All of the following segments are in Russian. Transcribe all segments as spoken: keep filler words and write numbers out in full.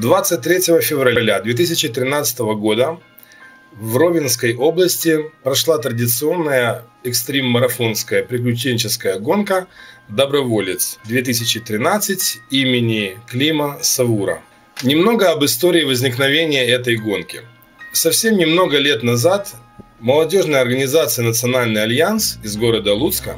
двадцать третьего февраля две тысячи тринадцатого года в Ровенской области прошла традиционная экстрим-марафонская приключенческая гонка «Доброволец-две тысячи тринадцать» имени Клима Савура. Немного об истории возникновения этой гонки. Совсем немного лет назад молодежная организация «Национальный альянс» из города Луцка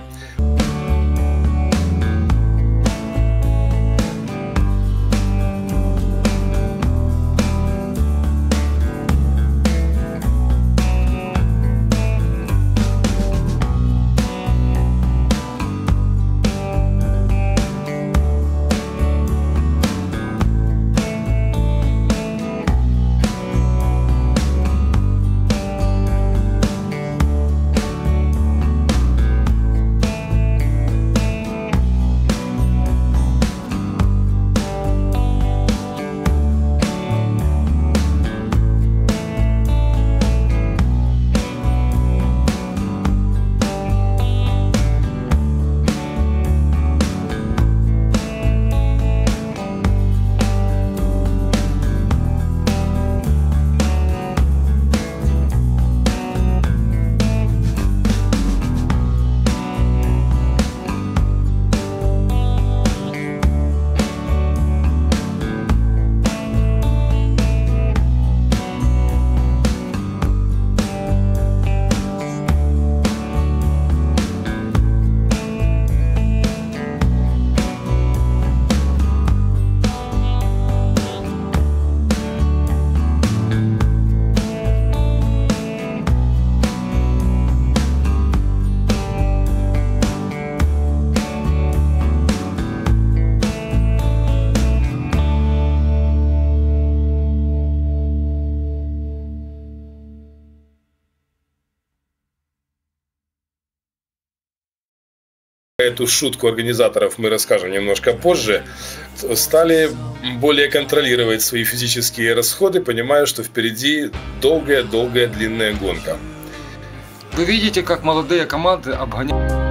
Эту шутку организаторов мы расскажем немножко позже, стали более контролировать свои физические расходы, понимая, что впереди долгая-долгая длинная гонка. Вы видите, как молодые команды обгоняют.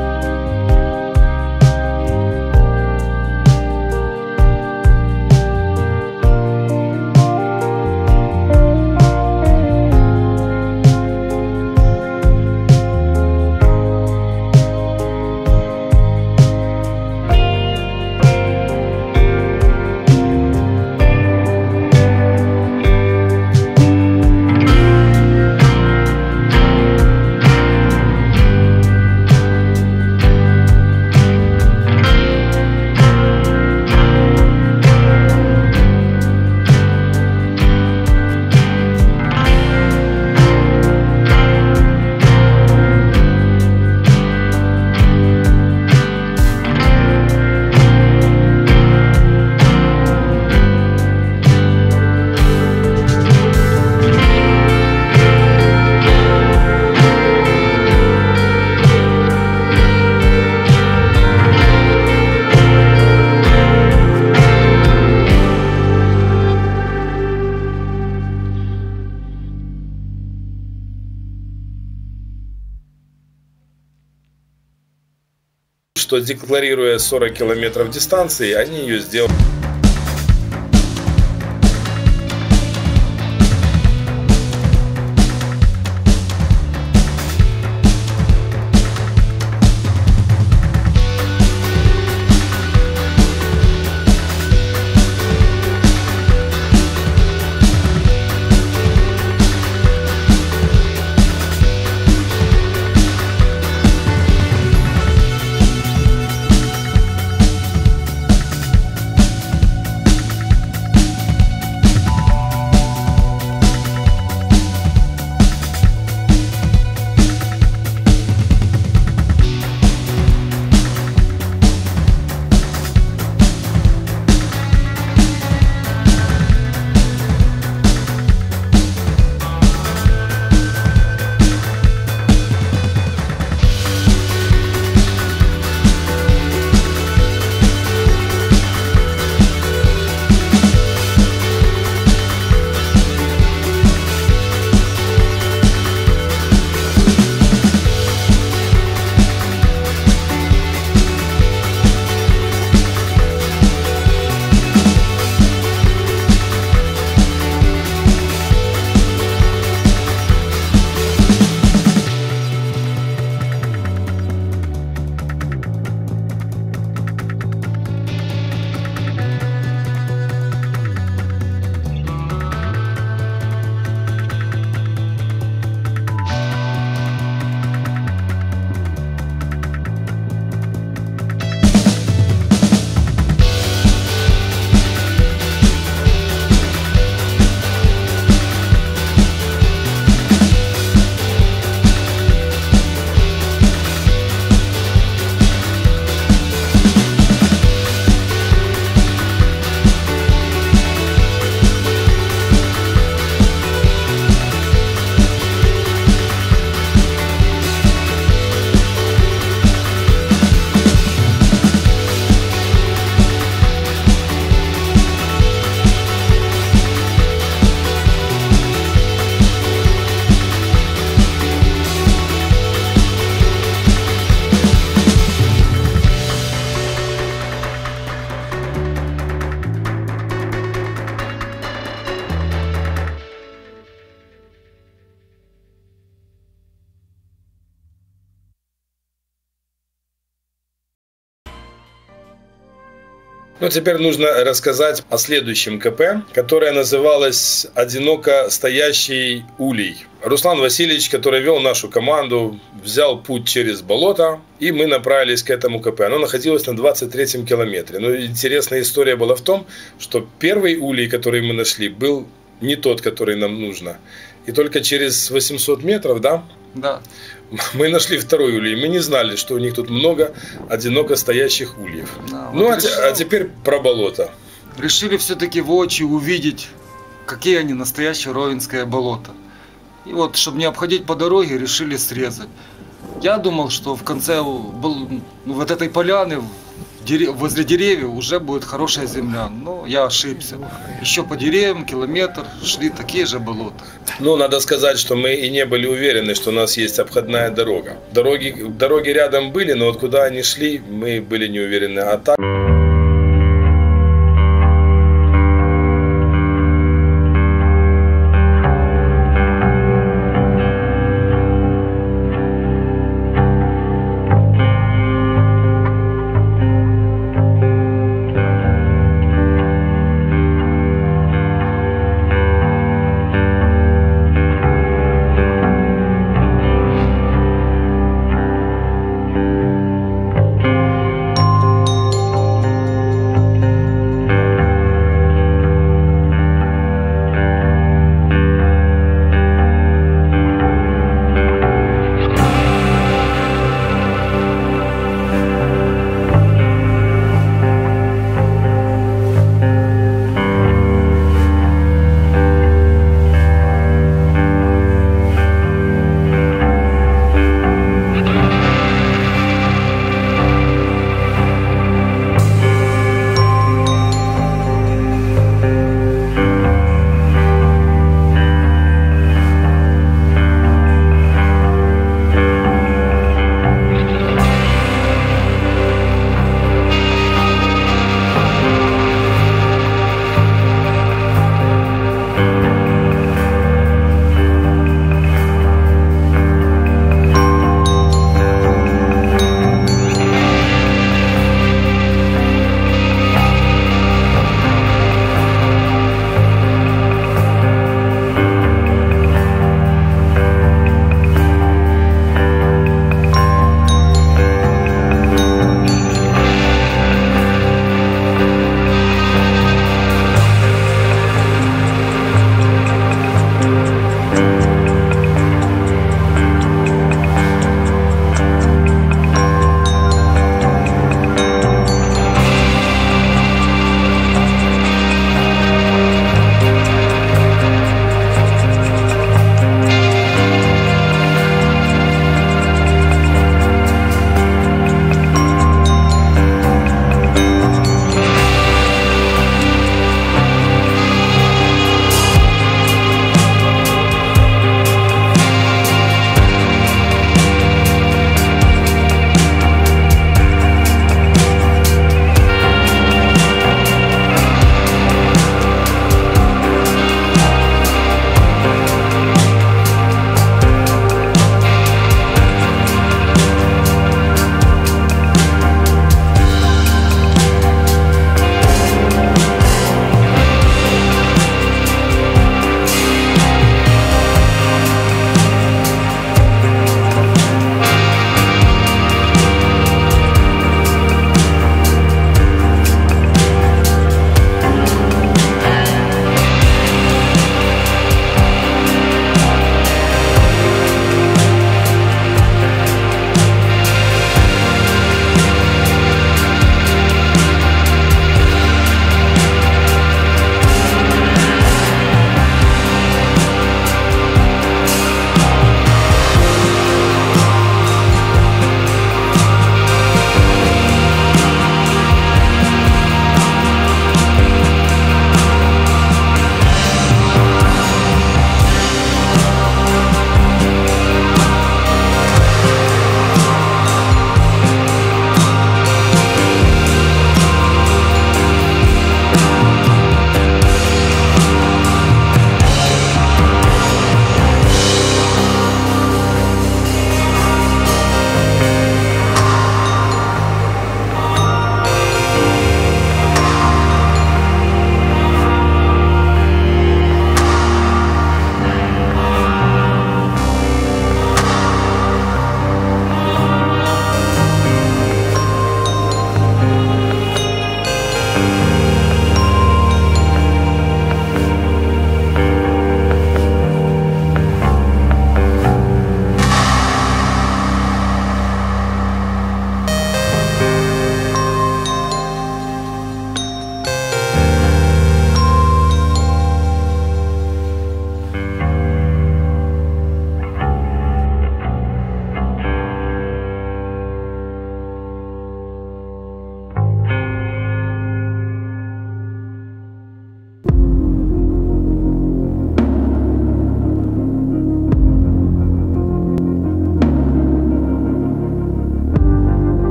Что, декларируя сорок километров дистанции, они ее сделали. Ну, теперь нужно рассказать о следующем КП, которое называлось «Одиноко стоящий улей». Руслан Васильевич, который вел нашу команду, взял путь через болото, и мы направились к этому КП. Оно находилось на двадцать третьем километре. Но интересная история была в том, что первый улей, который мы нашли, был не тот, который нам нужно. И только через восемьсот метров, да? Да. Мы нашли второй улей. Мы не знали, что у них тут много одиноко стоящих ульев. Да, ну, вот а, решил, а теперь про болото. Решили все-таки воочию увидеть, какие они настоящее ровенское болото. И вот, чтобы не обходить по дороге, решили срезать. Я думал, что в конце вот этой поляны, возле деревьев, уже будет хорошая земля. Но я ошибся. Еще по деревьям, километр, шли такие же болота. Ну, надо сказать, что мы и не были уверены, что у нас есть обходная дорога. Дороги, дороги рядом были, но вот куда они шли, мы были не уверены. А так...